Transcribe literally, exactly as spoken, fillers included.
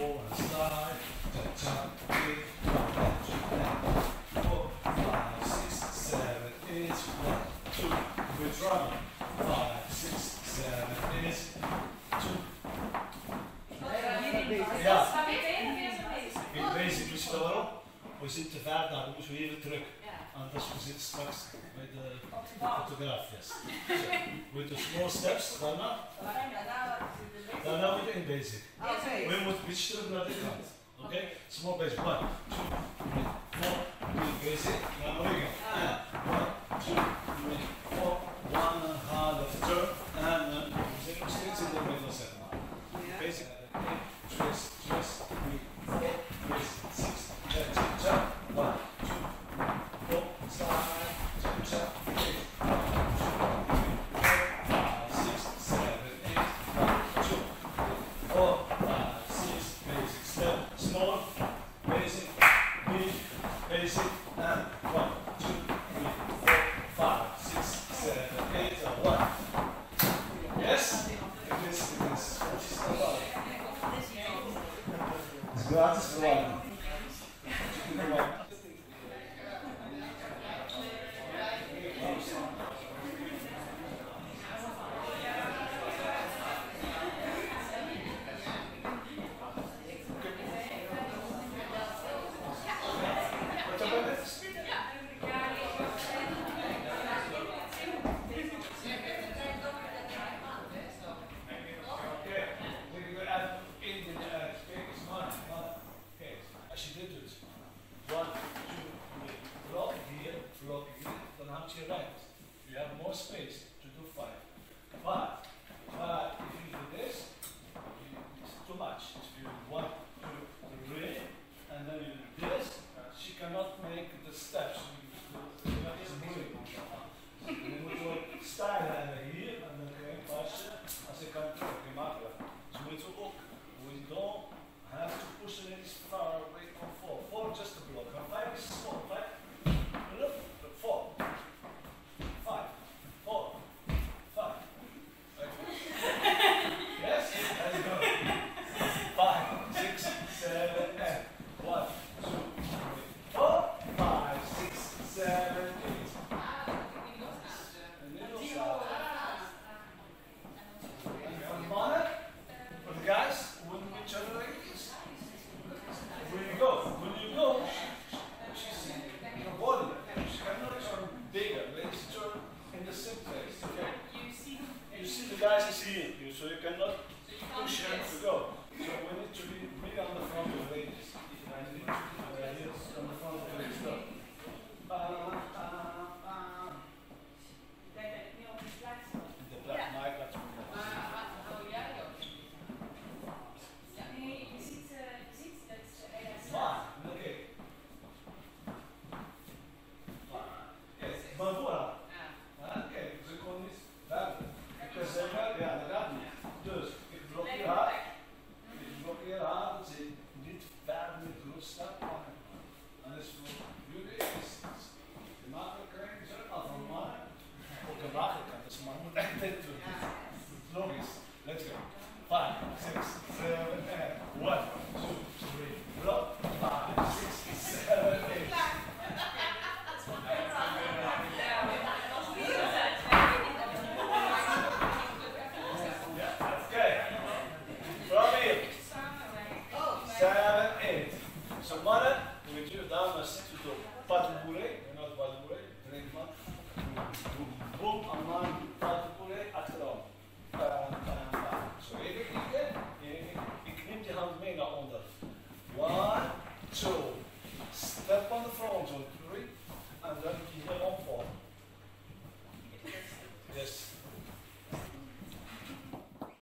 four, and slide, cha cha, three, one, two, four, five, six, seven, eight, one, two, good run, five, six, seven, eight, two. Ja, in basic is wel. We zitten ver daar, dan moeten we even terug. Anders we zitten straks bij de fotograaf vast. With the small steps, daarna. Daarna moet je in basic. We moeten een beetje terug naar de kant. Oké? Okay? Small basic. One, two, three, four. Three basic. Now we go. One, two, three, four. One and a half turn. And then we zitten nog steeds in de middel, zeg maar. Basic. Twist, twist, three, four, twist, six, seven, jump. One, two, four, slide, jump, jump, eight, one, two, three, four, five, six, seven, eight, one, two, four, five, six, basic, step, small, basic, big, basic, and one, two, three, four, five, six, seven, eight, and one. Yes? It is, it is. It's gratis for one. You have more space to do five. But, but if you do this, it's too much. If you want